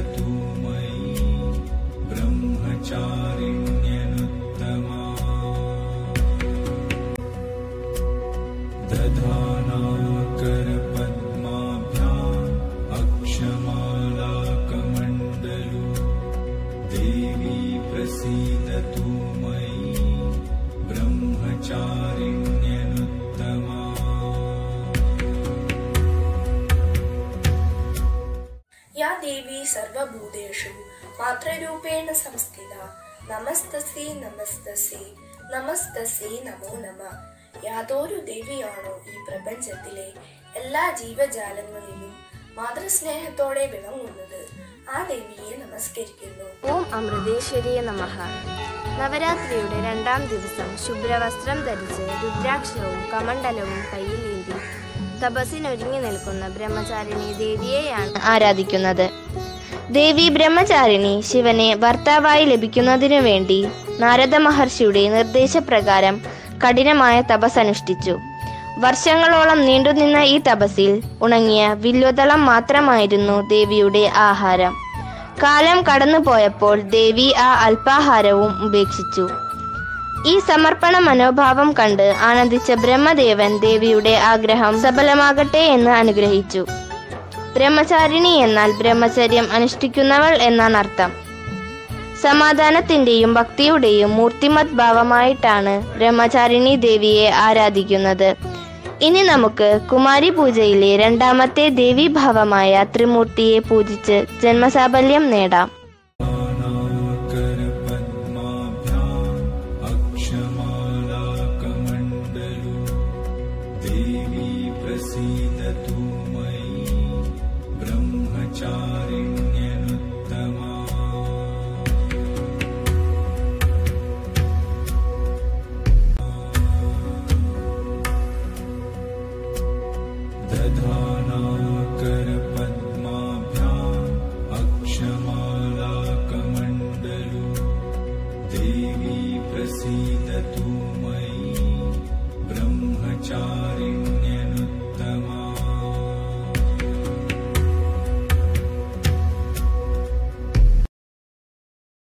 प्रसीदतु मयि ब्रह्मचारिण्यनुत्तमा दधानाकरपद्माभ्याम् अक्षमालाकमण्डलु देवी प्रसीदतु मयि ब्रह्मचारिण्यनुत्तमा। या देवी सर्वभूतेषु मातृरूपेण संस्थिता नमस्तस्यै नमस्तस्यै नमस्तस्यै नमो नमः. യാതൊരു ദേവിയാണോ ഈ പ്രപഞ്ചത്തിലെ എല്ലാ ജീവജാലങ്ങളിലും മാതൃസ്നേഹത്തോടെ വിളങ്ങുന്നത്, ആ ദേവിയെ നമസ്കരിക്കുന്നു. ഓം അമൃതേശ്വരിയെ നമഃ. നവരാത്രിയുടെ 2ാം ദിവസം ശുഭ്രവസ്ത്രം ധരിച്ച് രുദ്രാക്ഷവും കമണ്ഡലവും കയ്യിലേന്തി തപസ്സിനൊരുങ്ങി നിൽക്കുന്ന ബ്രഹ്മചാരിണി ദേവിയെയാണ് ആരാധിക്കുന്നത്. ദേവി ബ്രഹ്മചാരിണി ശിവനെ ഭർത്താവായി ലഭിക്കുന്നതിനു വേണ്ടി നാരദ മഹർഷിയുടെ നിർദ്ദേശപ്രകാരം കഠിനമായ തപസ് അനുഷ്ഠിച്ചു. വർഷങ്ങളോളം നീണ്ടുനിന്ന ഈ തപസ്സിൽ ഉണങ്ങിയ വില്വദളം മാത്രമായിരുന്നു ദേവിയുടെ ആഹാരം. കാലം കടന്നുപോയപ്പോൾ ദേവി ആ അല്പാഹാരവും ഉപേക്ഷിച്ചു. ഈ സമർപ്പണ മനോഭാവം കണ്ട് ആനന്ദിച്ച ബ്രഹ്മദേവൻ ദേവിയുടെ ആഗ്രഹം സഫലമാകട്ടെ എന്ന് അനുഗ്രഹിച്ചു. ബ്രഹ്മചാരിണി എന്നാൽ ബ്രഹ്മചര്യം അനുഷ്ഠിക്കുന്നവൾ എന്നാണ് അർത്ഥം. സമാധാനത്തിന്റെയും ഭക്തിയുടെയും മൂർത്തിമത് ഭാവമായിട്ടാണ് ബ്രഹ്മചാരിണി ദേവിയെ ആരാധിക്കുന്നത്. ഇനി നമുക്ക് കുമാരി പൂജയിലെ 2ാമത്തെ ദേവീഭാവമായ ത്രിമൂർത്തിയെ പൂജിച്ച് ജന്മസാഫല്യം നേടാം.